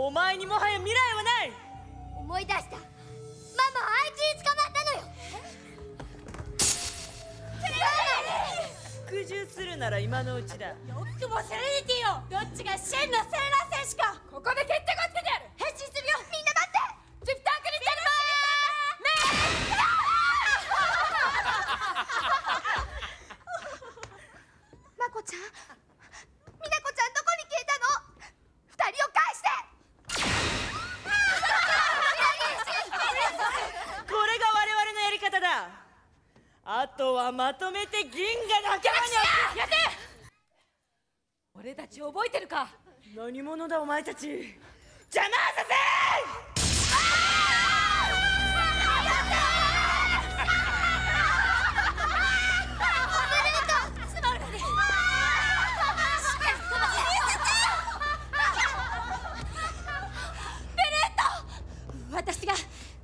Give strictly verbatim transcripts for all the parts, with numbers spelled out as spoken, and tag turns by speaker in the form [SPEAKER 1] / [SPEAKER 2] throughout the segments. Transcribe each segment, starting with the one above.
[SPEAKER 1] お前にもはや未来はない。
[SPEAKER 2] 思い出した。ママあいつに捕まったのよ。
[SPEAKER 1] 服従するなら今のうちだ。
[SPEAKER 3] よくもセレニティよ。どっちが真のセーラー戦士か、ここで決着をつけてやる。変身するよ。みんな待って。ジュピタークリスタル
[SPEAKER 2] マコちゃん、ミナコちゃんどこに消えたの？二人を返して。
[SPEAKER 1] これが我々のやり方だ。あとはまとめて銀河仲間に。
[SPEAKER 3] やって。俺たち覚えてるか？
[SPEAKER 1] 何者だお前たち。邪魔させ。
[SPEAKER 3] 私が時間を止めるわ。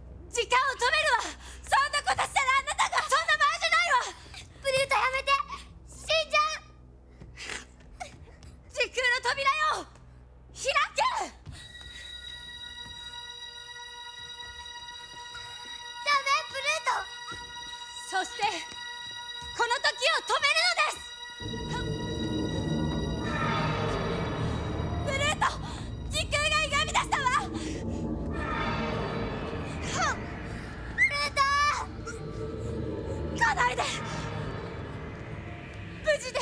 [SPEAKER 3] そんなことしたらあなたが。そんな場合じゃないわ。
[SPEAKER 2] ブルートやめて、死んじゃう。
[SPEAKER 3] 時空の扉よ、開け。
[SPEAKER 2] ダメ、ブルート。
[SPEAKER 3] そしてこの時を止めるのです。ブルート、時空が歪み出したわ。来ないで。無事で。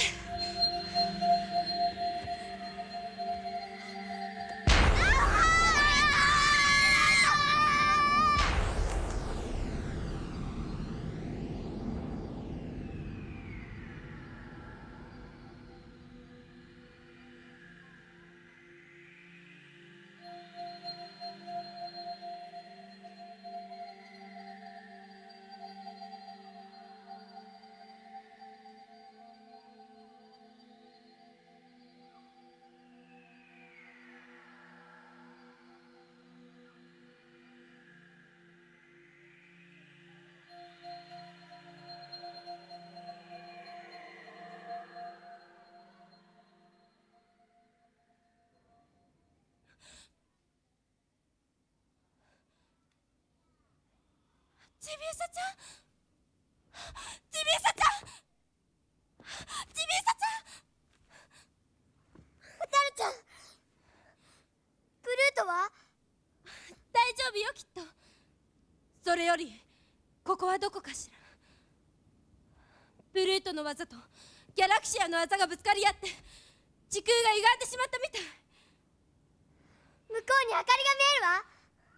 [SPEAKER 3] ジビウサちゃん、ジビウサちゃん、ジビウサちゃん。
[SPEAKER 2] ホタルちゃん、ブルートは？
[SPEAKER 3] 大丈夫よ、きっと。それよりここはどこかしら。ブルートの技とギャラクシアの技がぶつかり合って時空が歪んでしまったみたい。
[SPEAKER 2] 向こうに明かりが見えるわ。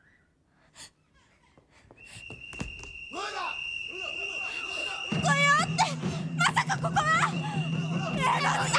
[SPEAKER 3] これよってまさかここはエロスじゃない？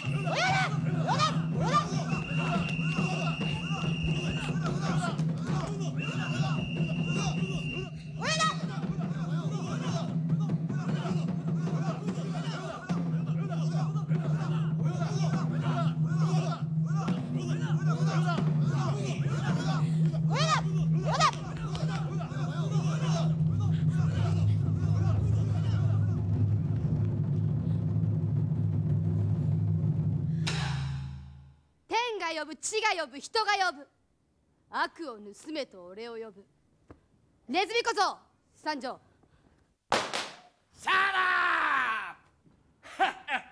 [SPEAKER 3] 呼ぶ、地が呼ぶ、人が呼ぶ。悪を盗めと俺を呼ぶ。ネズミこそ参上。
[SPEAKER 4] シャラー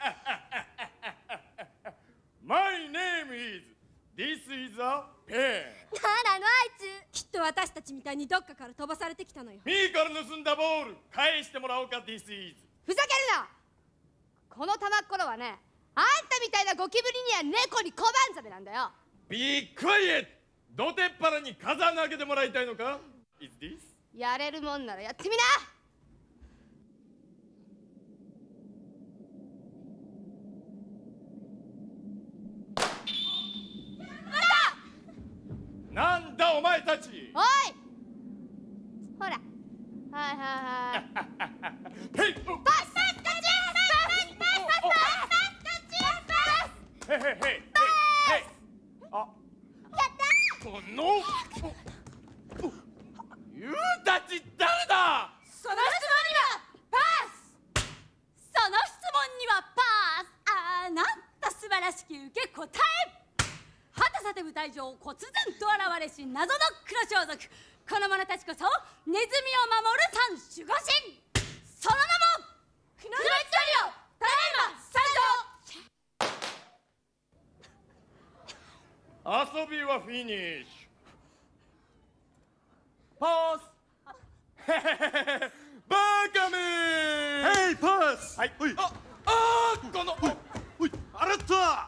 [SPEAKER 4] My name is This is a pen。
[SPEAKER 2] ならのあい
[SPEAKER 3] つきっと私たちみたいにどっかから飛ばされてきたのよ。
[SPEAKER 4] ミーから盗んだボール返してもらおうか。 This is。
[SPEAKER 3] ふざけるな。この玉っころはね、あんたみたいなゴキブリには猫に小判ザメなんだよ。
[SPEAKER 4] ビックイエット。どてっぱらに風穴開けてもらいたいのか。 Is this？
[SPEAKER 3] やれるもんならやってみな。
[SPEAKER 4] なんだお前たち。
[SPEAKER 3] おい、ほら、はいはいはい。
[SPEAKER 4] ヘイ、
[SPEAKER 3] パスパスカチューパスパスパスパスパスパス
[SPEAKER 4] ヘイヘイヘイヘイヘイ。あ、やったー。このユーたち誰だ。
[SPEAKER 3] その質問にはパス。その質問にはパス。あなた素晴らしき受け答え。畑ささて舞台上忽然と現れし謎の黒装束、この者たちこそネズミを守る三守護神、その名もクノイツトリオ、ただいま参
[SPEAKER 4] 遊びはフィニッシュ。パース。バカめー。
[SPEAKER 5] ヘイパース。
[SPEAKER 4] はい。
[SPEAKER 5] おい。
[SPEAKER 4] あ、あー、この。
[SPEAKER 5] おい、洗った。
[SPEAKER 2] マモちゃん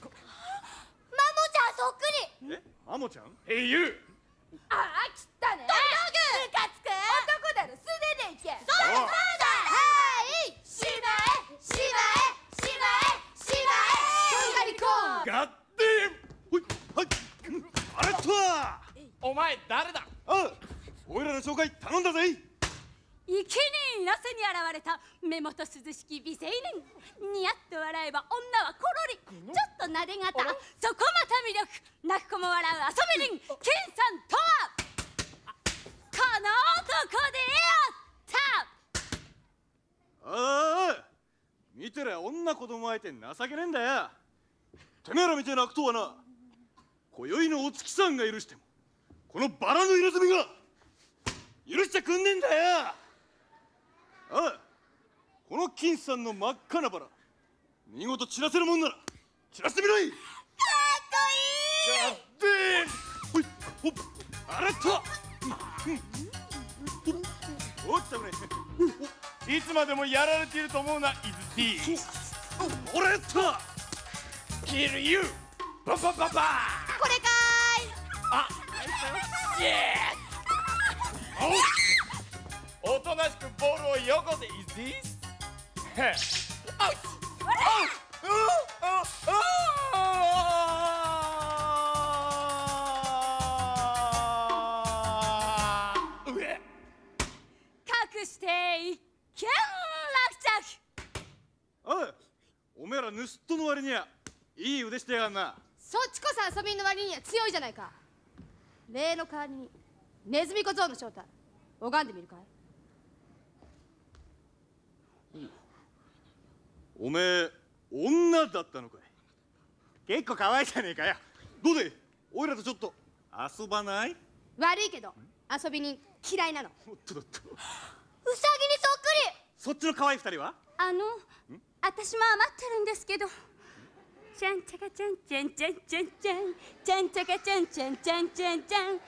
[SPEAKER 2] そっくり。
[SPEAKER 5] え、マモちゃん？
[SPEAKER 4] えいゆ。
[SPEAKER 2] ああ、切ったね。ムカつく。男だろ、素手でいけ。そうだそうだ。はい。しまえ、しまえ、しまえ、しまえ。とんがりこう。
[SPEAKER 4] ガッデン。
[SPEAKER 5] おい、はい。洗った。
[SPEAKER 4] お前誰だ。
[SPEAKER 5] あ、おいらの紹介頼んだぜ。
[SPEAKER 3] 生贄なせに現れた目元涼しき美青年、ニヤッと笑えば女はコロリ、ちょっとなでがた、そこまた魅力、泣く子も笑う遊び人、ケンさんとはこの男であった。
[SPEAKER 5] ああ、見てりゃ女子供相手に情けねえんだよ。てめえらみてえな悪党はな、今宵のお月さんが許してもこのバラの入れ墨が許しちゃくんねえんだよ。ああ、この金さんの真っ赤なバラ、見事散らせるもんなら散らしてみろい。
[SPEAKER 2] かっこいい。
[SPEAKER 4] ガッデン。
[SPEAKER 5] ほい、ほっ、洗った。おっとね、
[SPEAKER 4] いつまでもやられていると思うな、イズティー。
[SPEAKER 5] 俺やった。
[SPEAKER 4] キルユー。ババババー。
[SPEAKER 2] これか
[SPEAKER 4] あ、イエー。おとなしくボールをよこせ、イズティー。へっ。あっ。あっ。あっ。うえ。
[SPEAKER 3] 隠して一件落着。
[SPEAKER 5] おい、おめえら盗っ人の割にはいい腕してやがんな。
[SPEAKER 3] そっちこそ遊びの割には強いじゃないか。例の代わりにネズミ小僧の正体拝んでみるかい。
[SPEAKER 5] おめえ女だったのかい。結構可愛いじゃねえかよ。どうでおいらとちょっと遊ばない？
[SPEAKER 3] 悪いけど遊び人嫌いなの。
[SPEAKER 5] おっとっと、
[SPEAKER 2] うさぎにそっくり。
[SPEAKER 5] そっちの可愛い二人は？
[SPEAKER 3] あの私も余ってるんですけど、ちゃんちゃかちゃんちゃんちゃんちゃんちゃんちゃんちゃかちゃんちゃんちゃんちゃんちゃんちゃん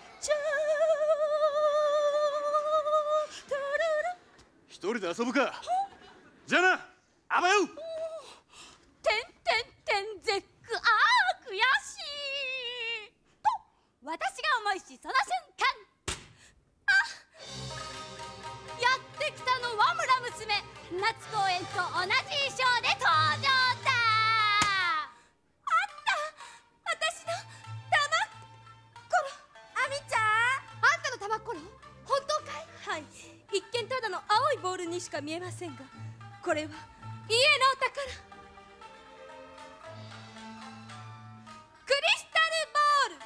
[SPEAKER 5] 一人で遊ぶか。じゃあな、あばよ。
[SPEAKER 3] てんてんてん絶句、あー悔しいと私が思いしその瞬間、あやってきたのは村娘、夏公園と同じ衣装で登場だ。あった私の玉ころ、あみちゃん、あんたの玉ころ本当かい？はい、一見ただの青いボールにしか見えませんが、これは家のお宝、クリスタル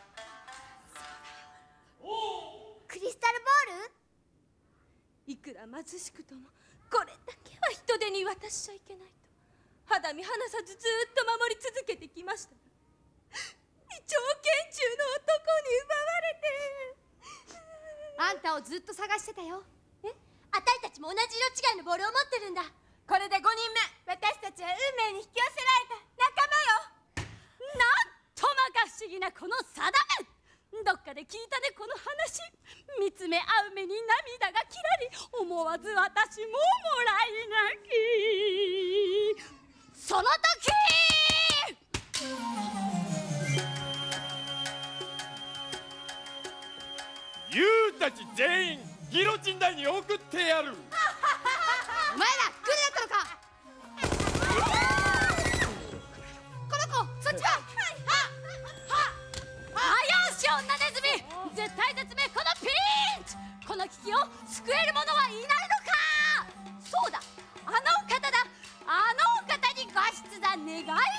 [SPEAKER 3] ボール。
[SPEAKER 2] クリスタルボール？
[SPEAKER 3] いくら貧しくともこれだけは人手に渡しちゃいけないと肌身離さずずっと守り続けてきましたが、二丁拳銃の男に奪われて。あんたをずっと探してたよ。え、私たちも同じ色違いのボールを持ってるんだ。これでごにんめ、私たちは運命に引き寄せられた仲間よ。なんとまか不思議なこの定め。どっかで聞いたねこの話。見つめ合う目に涙がきらり、思わず私ももらい泣き。その時
[SPEAKER 4] ユーたち全員ギロチン台に送ってやる。
[SPEAKER 3] お前らグレだったのか。この子そっちは。あよし女ネズミ、絶体絶命このピンチ、この危機を救える者はいないのか。そうだ、あのお方だ、あのお方にご出だ願い